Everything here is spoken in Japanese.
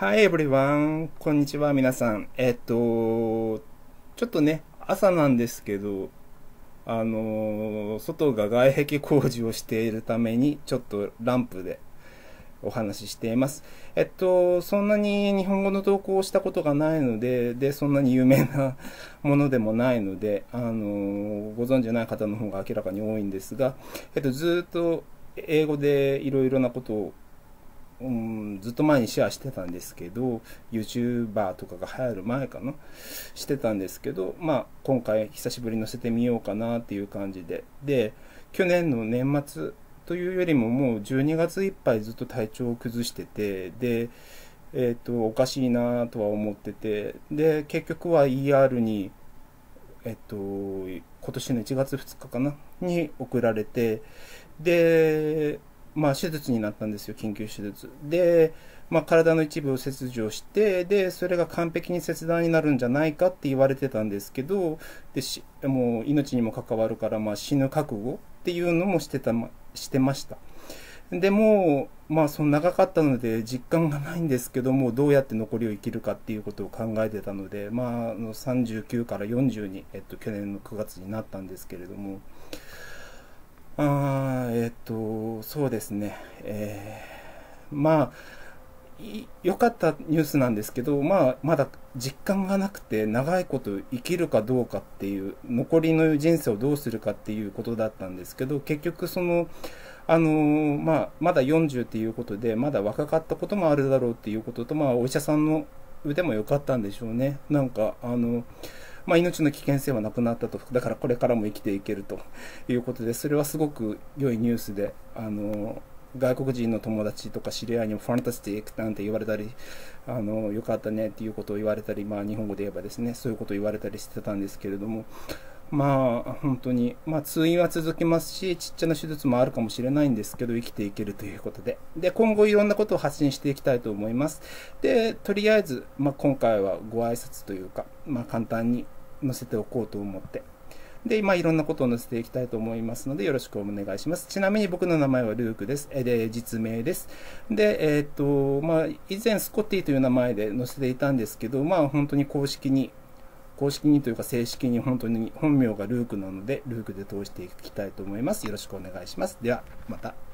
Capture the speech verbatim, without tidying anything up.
Hi everyone! こんにちは、皆さん。えっと、ちょっとね、朝なんですけど、あの、外が外壁工事をしているために、ちょっとランプでお話ししています。えっと、そんなに日本語の投稿をしたことがないので、で、そんなに有名なものでもないので、あの、ご存知ない方の方が明らかに多いんですが、えっと、ずっと英語でいろいろなことをうん、ずっと前にシェアしてたんですけど、YouTuber とかが流行る前かな、してたんですけど、まあ、今回久しぶりに載せてみようかなっていう感じで。で、去年の年末というよりももうじゅうにがついっぱいずっと体調を崩してて、で、えっ、と、おかしいなとは思ってて、で、結局は イーアール に、えっと、今年のいちがつふつかかなに送られて、で、まあ、手術になったんですよ、緊急手術。で、まあ、体の一部を切除して、で、それが完璧に切断になるんじゃないかって言われてたんですけど、で、しもう命にも関わるから、まあ、死ぬ覚悟っていうのもしてた、してました。でも、まあ、その長かったので実感がないんですけども、どうやって残りを生きるかっていうことを考えてたので、まあ、あのさんじゅうきゅうからよんじゅうに、えっと、去年のくがつになったんですけれども、あーえっと、そうですね、えーまあ、良かったニュースなんですけど、まあ、まだ実感がなくて、長いこと生きるかどうかっていう、残りの人生をどうするかっていうことだったんですけど、結局その、あのーまあ、まだよんじゅうっていうことで、まだ若かったこともあるだろうっていうことと、まあ、お医者さんの腕も良かったんでしょうね。なんか、あの、まあ、命の危険性はなくなったと。だからこれからも生きていけるということで、それはすごく良いニュースで、あの、外国人の友達とか知り合いにもファンタスティックなんて言われたり、あの、よかったねっていうことを言われたり、まあ日本語で言えばですね、そういうことを言われたりしてたんですけれども、まあ本当に、まあ通院は続きますし、ちっちゃな手術もあるかもしれないんですけど、生きていけるということで。で、今後いろんなことを発信していきたいと思います。で、とりあえず、まあ今回はご挨拶というか、まあ簡単に載せておこうと思って。で、今いろんなことを載せていきたいと思いますので、よろしくお願いします。ちなみに僕の名前はルークです。で、実名です。で、えっと、まあ、以前スコッティという名前で載せていたんですけど、まあ、本当に公式に、公式にというか正式に本当に本名がルークなので、ルークで通していきたいと思います。よろしくお願いします。では、また。